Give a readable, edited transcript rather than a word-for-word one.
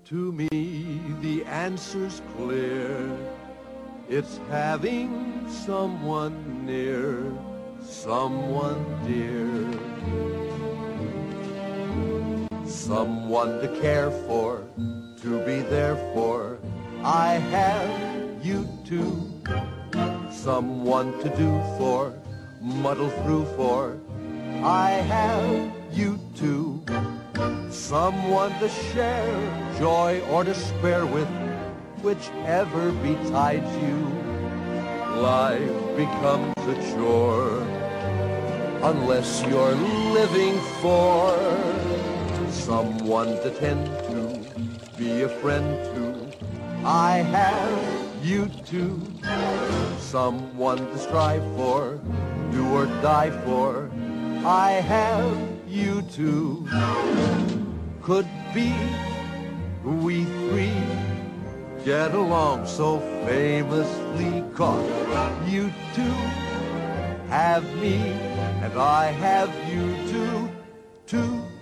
To me, the answer's clear. It's having someone near, someone dear. Someone to care for, to be there for. I have you too. Someone to do for, muddle through for. I have you too. Someone to share joy or despair with, whichever betides you. Life becomes a chore unless you're living for someone to tend to, be a friend to. I have you too. Someone to strive for, do or die for. I have you too. Could be we three get along so famously, 'cause you two have me and I have you too, too.